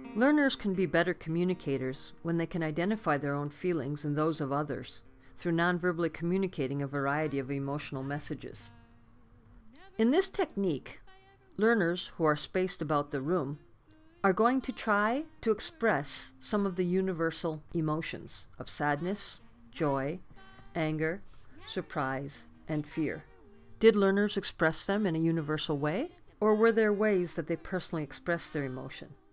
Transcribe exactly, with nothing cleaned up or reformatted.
Learners can be better communicators when they can identify their own feelings and those of others through nonverbally communicating a variety of emotional messages. In this technique, learners who are spaced about the room are going to try to express some of the universal emotions of sadness, joy, anger, surprise, and fear. Did learners express them in a universal way, or were there ways that they personally expressed their emotion?